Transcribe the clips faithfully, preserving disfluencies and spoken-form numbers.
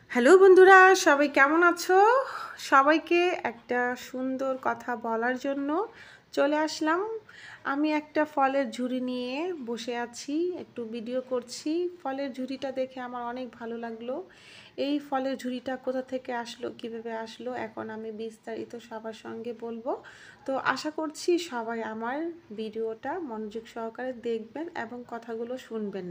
Hello বন্ধুরা, সবাই কেমন আছো? সবাইকে একটা সুন্দর কথা বলার জন্য চলে আসলাম। আমি একটা ফলের ঝুড়ি নিয়ে বসে আছি, একটু ভিডিও করছি। ফলের ঝুড়িটা দেখে আমার অনেক ভালো লাগলো। এই ফলের ঝুড়িটা কোথা থেকে আসলো, কিভাবে আসলো, এখন আমি বিস্তারিত সবার সঙ্গে বলবো। তো আশা করছি সবাই আমার ভিডিওটা মনোযোগ সহকারে দেখবেন এবং কথাগুলো শুনবেন।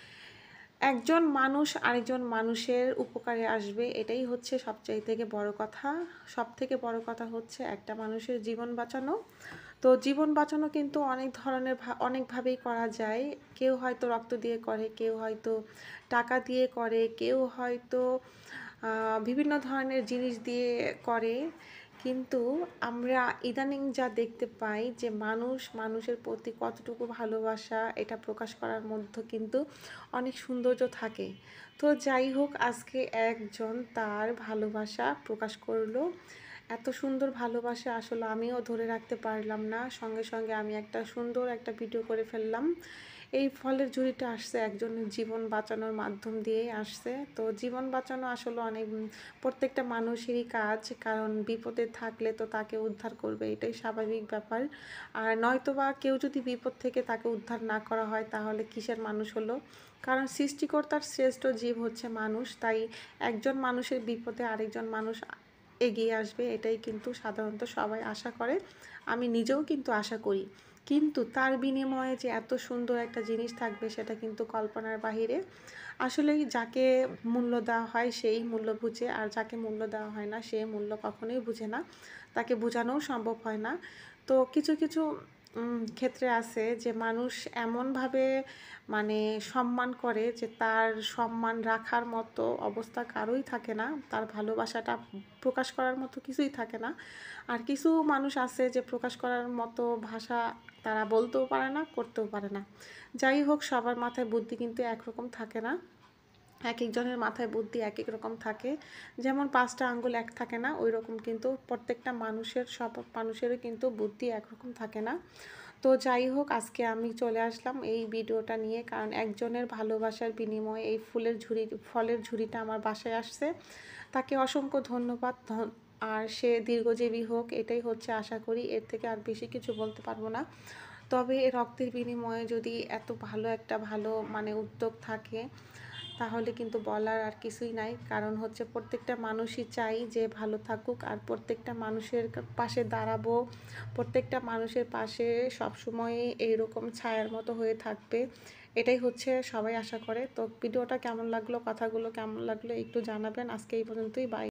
একজন মানুষ আরেকজন মানুষের উপকারে আসবে, এটাই হচ্ছে সবচাইতে থেকে বড় কথা। সব থেকে বড় কথা হচ্ছে একটা মানুষের জীবন বাঁচানো। তো জীবন বাঁচানো কিন্তু অনেক ধরনের অনেকভাবেই করা যায়। কেউ হয়তো রক্ত দিয়ে করে, কেউ হয়তো টাকা দিয়ে করে, কেউ হয়তো বিভিন্ন ধরনের জিনিস দিয়ে করে। কিন্তু আমরা ইদানিং যা দেখতে পাই যে মানুষ মানুষের প্রতি কতটুকু ভালোবাসা, এটা প্রকাশ করার মধ্যে কিন্তু অনেক সৌন্দর্য থাকে। তো যাই হোক, আজকে একজন তার ভালোবাসা প্রকাশ করলো। এত সুন্দর ভালোবাসা আসলে আমিও ধরে রাখতে পারলাম না, সঙ্গে সঙ্গে আমি একটা সুন্দর একটা ভিডিও করে ফেললাম। এই ফলের ঝুড়িটা আসছে একজনের জীবন বাঁচানোর মাধ্যম দিয়েই আসছে। তো জীবন বাঁচানো আসলে অনেক প্রত্যেকটা মানুষেরই কাজ, কারণ বিপদে থাকলে তো তাকে উদ্ধার করবে, এটাই স্বাভাবিক ব্যাপার। আর নয়তোবা কেউ যদি বিপদ থেকে তাকে উদ্ধার না করা হয় তাহলে কিসের মানুষ হলো? কারণ সৃষ্টিকর্তার শ্রেষ্ঠ জীব হচ্ছে মানুষ, তাই একজন মানুষের বিপদে আরেকজন মানুষ এগিয়ে আসবে, এটাই কিন্তু সাধারণত সবাই আশা করে। আমি নিজেও কিন্তু আশা করি, কিন্তু তার বিনিময়ে যে এত সুন্দর একটা জিনিস থাকবে সেটা কিন্তু কল্পনার বাহিরে। আসলেই যাকে মূল্য দেওয়া হয় সেই মূল্য বুঝে, আর যাকে মূল্য দেওয়া হয় না সে মূল্য কখনোই বুঝে না, তাকে বোঝানোও সম্ভব হয় না। তো কিছু কিছু ক্ষেত্রে আছে যে মানুষ এমনভাবে মানে সম্মান করে যে তার সম্মান রাখার মতো অবস্থা কারোই থাকে না, তার ভালোবাসাটা প্রকাশ করার মতো কিছুই থাকে না। আর কিছু মানুষ আছে যে প্রকাশ করার মতো ভাষা তারা বলতেও পারে না, করতেও পারে না। যাই হোক, সবার মাথায় বুদ্ধি কিন্তু একরকম থাকে না, এক একজনের মাথায় বুদ্ধি এক এক রকম থাকে। যেমন পাঁচটা আঙ্গুল এক থাকে না, ওই রকম কিন্তু প্রত্যেকটা মানুষের সব মানুষেরও কিন্তু বুদ্ধি একরকম থাকে না। তো যাই হোক, আজকে আমি চলে আসলাম এই ভিডিওটা নিয়ে, কারণ একজনের ভালোবাসার বিনিময়ে এই ফুলের ঝুড়ি ফলের ঝুড়িটা আমার বাসায় আসছে। তাকে অসংখ্য ধন্যবাদ। আর সে দীর্ঘজীবী হোক, এটাই হচ্ছে আশা করি। এর থেকে আর বেশি কিছু বলতে পারবো না। তবে রক্তের বিনিময়ে যদি এত ভালো একটা ভালো মানে উদ্যোগ থাকে তাহলে কিন্তু বলার আর কিছুই নাই। কারণ হচ্ছে প্রত্যেকটা মানুষই চাই যে ভালো থাকুক, আর প্রত্যেকটা মানুষের পাশে দাঁড়াবো, প্রত্যেকটা মানুষের পাশে সবসময় এইরকম ছায়ার মতো হয়ে থাকবে, এটাই হচ্ছে সবাই আশা করে। তো ভিডিওটা কেমন লাগলো, কথাগুলো কেমন লাগলো একটু জানাবেন। আজকে এই পর্যন্তই, বাই।